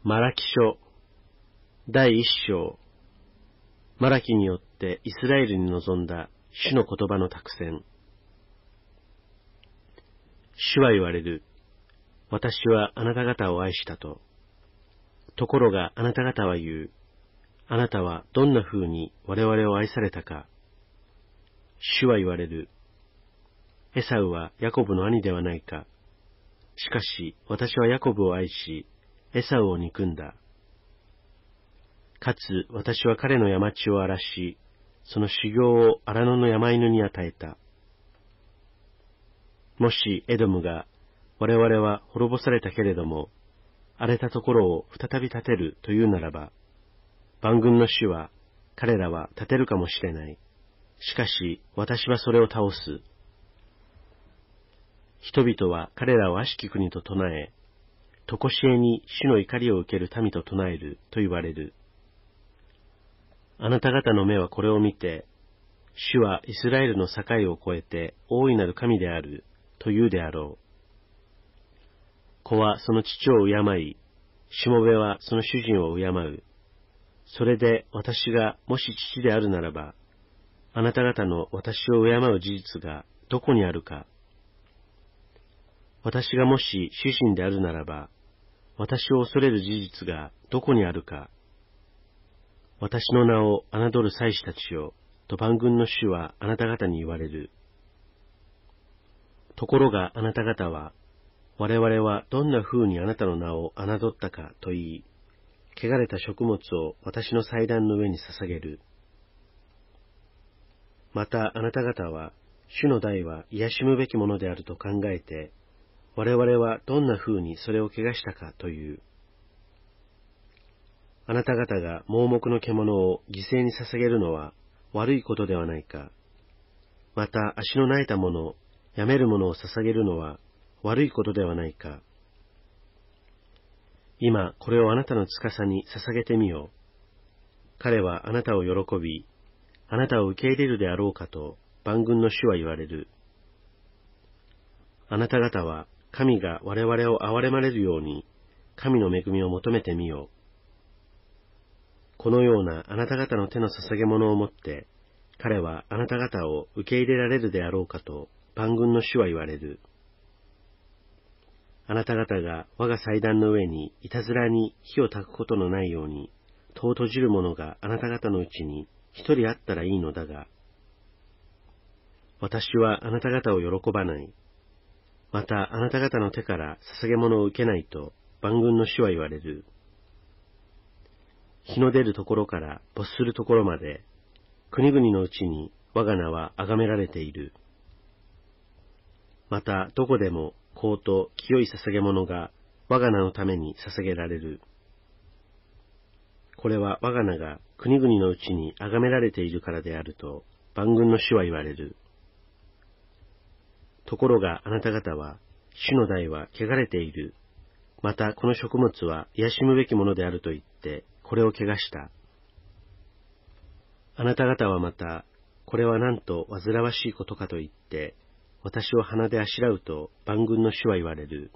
マラキ書第一章。マラキによってイスラエルに臨んだ主の言葉の託宣。主は言われる。私はあなた方を愛したと。ところがあなた方は言う。あなたはどんな風に我々を愛されたか。主は言われる。エサウはヤコブの兄ではないか。しかし私はヤコブを愛し、エサウを憎んだ。かつ私は彼の山地を荒らし、その修行を荒野の山犬に与えた。もしエドムが、我々は滅ぼされたけれども、荒れたところを再び建てるというならば、万軍の主は彼らは建てるかもしれない。しかし私はそれを倒す。人々は彼らを悪しき国と唱え、とこしえに主の怒りを受ける民と唱えると言われる。あなた方の目はこれを見て、主はイスラエルの境を越えて大いなる神であると言うであろう。子はその父を敬い、しもべはその主人を敬う。それで私がもし父であるならば、あなた方の私を敬う事実がどこにあるか。私がもし主人であるならば、私を恐れる事実がどこにあるか。私の名を侮る祭司たちよ、と万軍の主はあなた方に言われる。ところがあなた方は、我々はどんな風にあなたの名を侮ったかと言い、汚れた食物を私の祭壇の上に捧げる。またあなた方は、主の代は癒しむべきものであると考えて、我々はどんな風にそれを汚したかという。あなた方が盲目の獣を犠牲に捧げるのは悪いことではないか。また足の薙えたもの、やめるものを捧げるのは悪いことではないか。今これをあなたの司に捧げてみよう。彼はあなたを喜び、あなたを受け入れるであろうかと万軍の主は言われる。あなた方は神が我々を憐れまれるように神の恵みを求めてみよう。このようなあなた方の手の捧げ物をもって彼はあなた方を受け入れられるであろうかと万軍の主は言われる。あなた方が我が祭壇の上にいたずらに火を焚くことのないように戸を閉じる者があなた方のうちに一人あったらいいのだが、私はあなた方を喜ばない。またあなた方の手から捧げ物を受けないと万軍の主は言われる。日の出るところから没するところまで、国々のうちに我が名は崇められている。またどこでも香と清い捧げ物が我が名のために捧げられる。これは我が名が国々のうちに崇められているからであると万軍の主は言われる。ところがあなた方は、主の代は汚れている。またこの食物は癒しむべきものであると言って、これを汚した。あなた方はまた、これはなんと煩わしいことかと言って、私を鼻であしらうと万軍の主は言われる。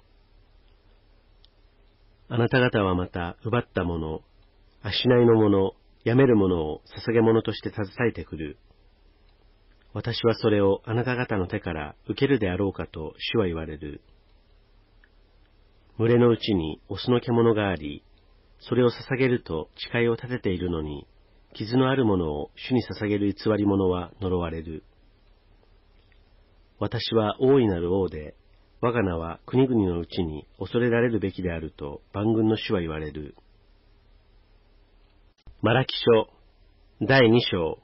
あなた方はまた奪ったもの、あしないのもの、やめるものを捧げ物として携えてくる。私はそれをあなた方の手から受けるであろうかと主は言われる。群れのうちにオスの獣があり、それを捧げると誓いを立てているのに、傷のあるものを主に捧げる偽り者は呪われる。私は大いなる王で、我が名は国々のうちに恐れられるべきであると万軍の主は言われる。マラキ書第2章。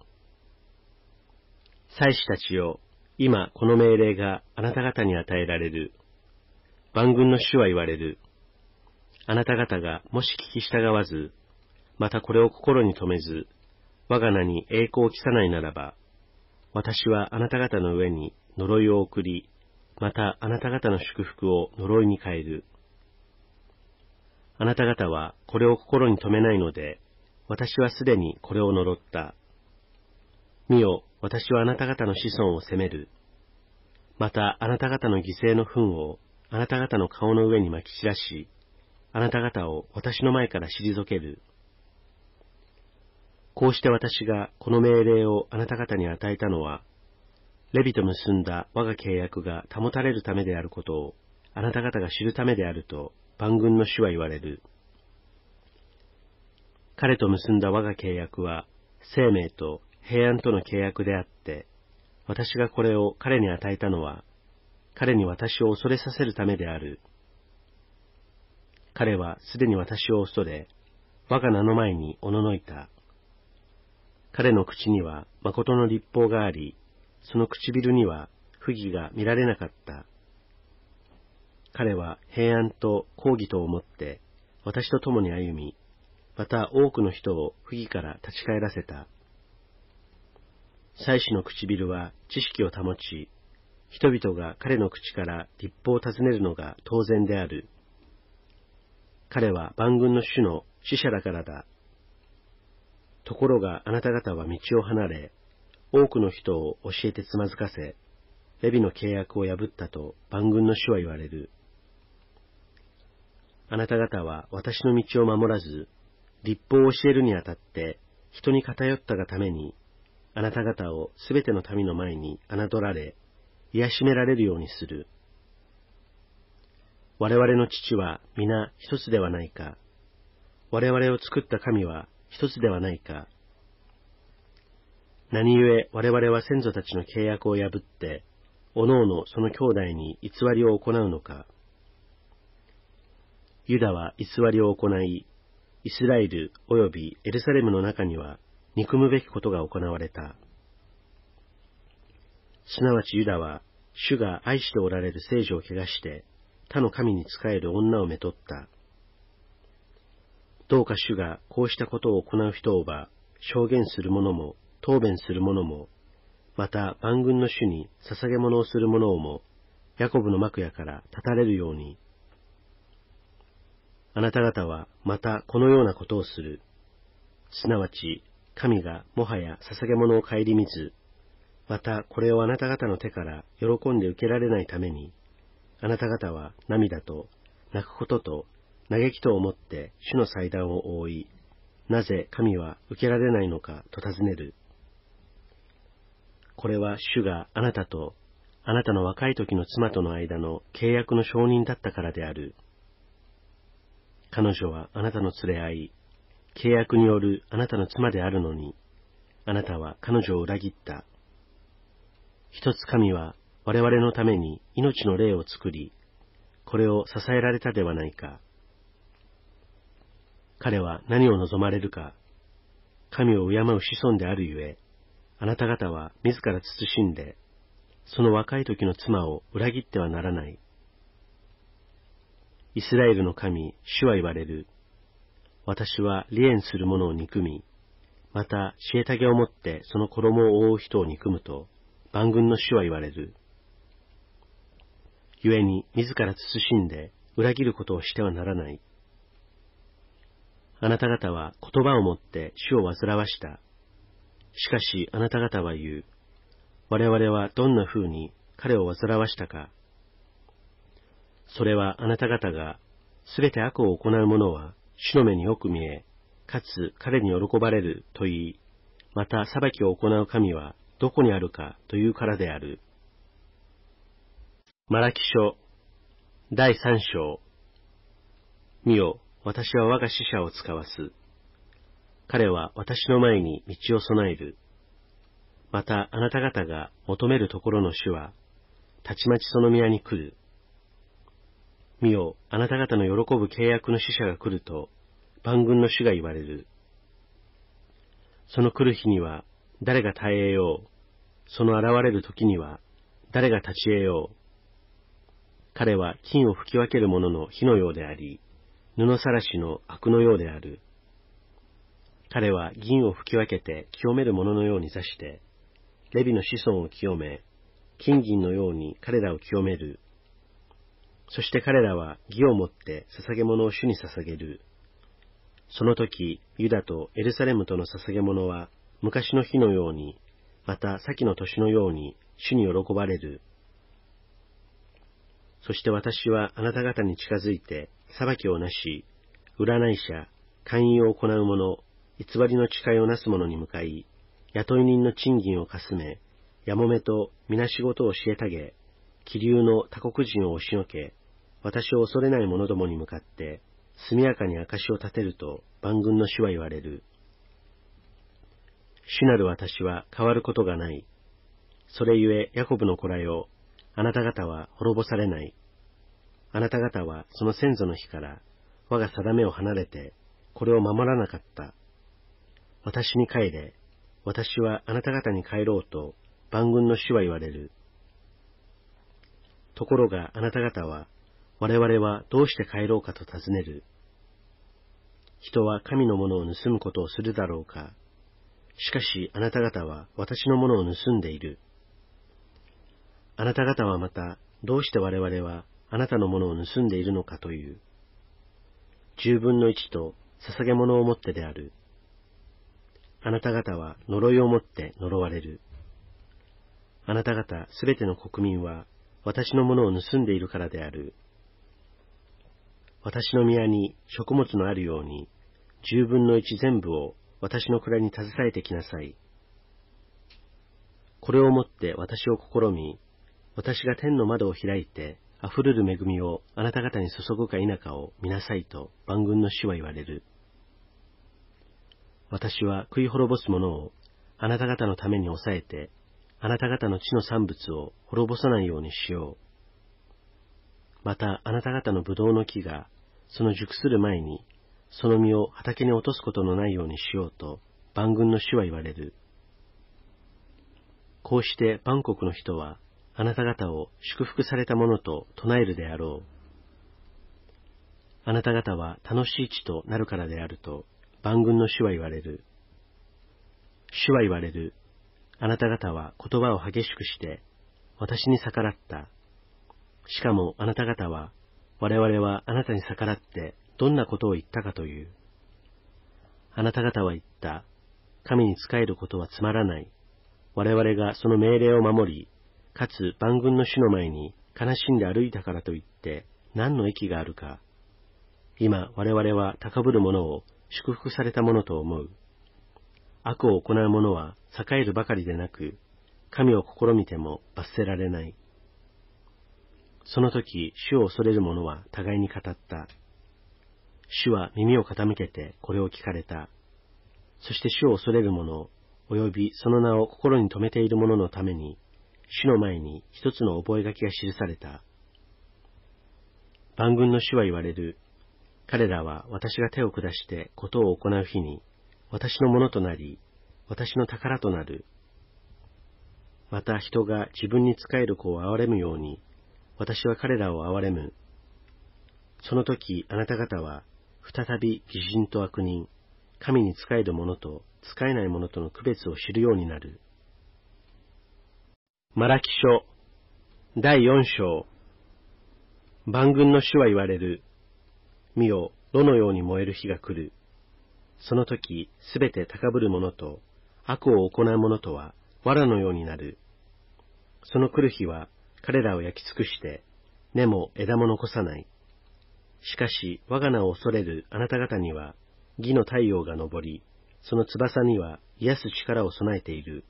祭司たちよ、今この命令があなた方に与えられる。万軍の主は言われる。あなた方がもし聞き従わず、またこれを心に留めず、我が名に栄光を期さないならば、私はあなた方の上に呪いを送り、またあなた方の祝福を呪いに変える。あなた方はこれを心に留めないので、私はすでにこれを呪った。見よ、私はあなた方の子孫を責める。またあなた方の犠牲の糞をあなた方の顔の上にまき散らし、 あなた方を私の前から退ける。こうして私がこの命令をあなた方に与えたのは、レビと結んだ我が契約が保たれるためであることをあなた方が知るためであると万軍の主は言われる。彼と結んだ我が契約は生命と平安との契約であって、私がこれを彼に与えたのは、彼に私を恐れさせるためである。彼はすでに私を恐れ、我が名の前におののいた。彼の口には誠の律法があり、その唇には不義が見られなかった。彼は平安と公義とをもって私と共に歩み、また多くの人を不義から立ち返らせた。祭司の唇は知識を保ち、人々が彼の口から律法を尋ねるのが当然である。彼は万軍の主の使者だからだ。ところがあなた方は道を離れ、多くの人を教えてつまずかせ、レビの契約を破ったと万軍の主は言われる。あなた方は私の道を守らず、律法を教えるにあたって人に偏ったがために、あなた方をすべての民の前に侮られ、癒しめられるようにする。我々の父は皆一つではないか。我々を作った神は一つではないか。何故我々は先祖たちの契約を破って、おのおのその兄弟に偽りを行うのか。ユダは偽りを行い、イスラエルおよびエルサレムの中には憎むべきことが行われた。すなわちユダは主が愛しておられる聖女を汚して他の神に仕える女をめとった。どうか主がこうしたことを行う人をば証言する者も答弁する者も、また万軍の主に捧げ物をする者をもヤコブの幕屋から断たれるように。あなた方はまたこのようなことをする。すなわち神がもはや捧げ物を顧みず、またこれをあなた方の手から喜んで受けられないために、あなた方は涙と泣くことと嘆きとをもって主の祭壇を覆い、なぜ神は受けられないのかと尋ねる。これは主があなたとあなたの若い時の妻との間の契約の証人だったからである。彼女はあなたの連れ合い、契約によるあなたの妻であるのに、あなたは彼女を裏切った。一つ神は我々のために命の霊を作り、これを支えられたではないか。彼は何を望まれるか。神を敬う子孫であるゆえ、あなた方は自ら慎んで、その若い時の妻を裏切ってはならない。イスラエルの神、主は言われる。私は離縁する者を憎み、また虐げをもってその衣を覆う人を憎むと、万軍の主は言われる。故に自ら慎んで裏切ることをしてはならない。あなた方は言葉をもって主を煩わした。しかしあなた方は言う。我々はどんな風に彼を煩わしたか。それはあなた方がすべて悪を行う者は主の目によく見え、かつ彼に喜ばれると言い、また裁きを行う神はどこにあるかというからである。マラキ書第3章。見よ、私は我が使者を使わす。彼は私の前に道を備える。またあなた方が求めるところの主は、たちまちその宮に来る。見よ、あなた方の喜ぶ契約の使者が来ると、万軍の主が言われる。その来る日には、誰が耐えよう。その現れる時には、誰が立ち得よう。彼は金を吹き分ける者の火のようであり、布さらしの悪のようである。彼は銀を吹き分けて清める者のように座して、レビの子孫を清め、金銀のように彼らを清める。そして彼らは義をもって捧げ物を主に捧げる。その時、ユダとエルサレムとの捧げ物は昔の日のように、また先の年のように主に喜ばれる。そして私はあなた方に近づいて裁きをなし、 占い者、勧誘を行う者、偽りの誓いをなす者に向かい、雇い人の賃金をかすめ、やもめと皆仕事を虐げ、気流の他国人を押しのけ、私を恐れない者どもに向かって、速やかに証を立てると万軍の主は言われる。主なる私は変わることがない。それゆえヤコブの子らよ、あなた方は滅ぼされない。あなた方はその先祖の日から我が定めを離れて、これを守らなかった。私に帰れ、私はあなた方に帰ろうと万軍の主は言われる。ところがあなた方は、我々はどうして帰ろうかと尋ねる。人は神のものを盗むことをするだろうか。しかしあなた方は私のものを盗んでいる。あなた方はまた、どうして我々はあなたのものを盗んでいるのかという。10分の1と捧げ物をもってである。あなた方は呪いをもって呪われる。あなた方すべての国民は私のものを盗んでいるからである。私の宮に食物のあるように、10分の1全部を私の蔵に携えてきなさい。これをもって私を試み、私が天の窓を開いて、溢れる恵みをあなた方に注ぐか否かを見なさいと万軍の主は言われる。私は食い滅ぼす者をあなた方のために抑えて、あなた方の地の産物を滅ぼさないようにしよう。またあなた方のブドウの木がその熟する前にその実を畑に落とすことのないようにしようと万軍の主は言われる。こうして万国の人はあなた方を祝福されたものと唱えるであろう。あなた方は楽しい地となるからであると万軍の主は言われる。主は言われる。あなた方は言葉を激しくして私に逆らった。しかもあなた方は、我々はあなたに逆らってどんなことを言ったかという。あなた方は言った。神に仕えることはつまらない。我々がその命令を守り、かつ万軍の主の前に悲しんで歩いたからといって何の益があるか。今我々は高ぶる者を祝福されたものと思う。悪を行う者は栄えるばかりでなく、神を試みても罰せられない。その時、主を恐れる者は互いに語った。主は耳を傾けてこれを聞かれた。そして主を恐れる者、及びその名を心に留めている者のために、主の前に一つの覚書が記された。万軍の主は言われる。彼らは私が手を下してことを行う日に、私のものとなり、私の宝となる。また人が自分に仕える子を憐れむように、私は彼らを憐れむ。その時あなた方は、再び義人と悪人、神に仕える者と仕えない者との区別を知るようになる。マラキ書第4章。万軍の主は言われる。見よ、炉のように燃える日が来る。その時、すべて高ぶる者と悪を行う者とは藁のようになる。その来る日は彼らを焼き尽くして、根も枝も残さない。しかし我が名を恐れるあなた方には義の太陽が昇り、その翼には癒す力を備えている。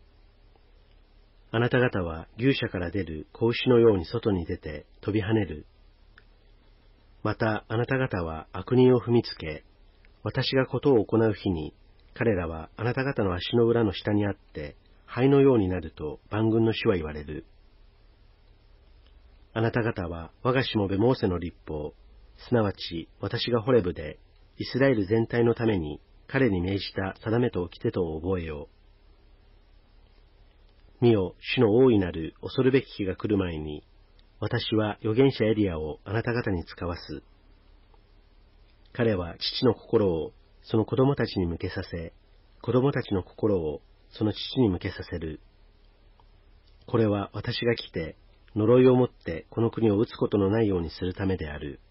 あなた方は牛舎から出る子牛のように外に出て飛び跳ねる。またあなた方は悪人を踏みつけ、私がことを行う日に、彼らはあなた方の足の裏の下にあって、灰のようになると万軍の主は言われる。あなた方は我がしもべモーセの律法、すなわち私がホレブで、イスラエル全体のために彼に命じた定めと掟とを覚えよう。見よ、主の大いなる恐るべき日が来る前に、私は預言者エリアをあなた方に使わす。彼は父の心をその子供たちに向けさせ、子供たちの心をその父に向けさせる。これは私が来て、呪いをもってこの国を打つことのないようにするためである。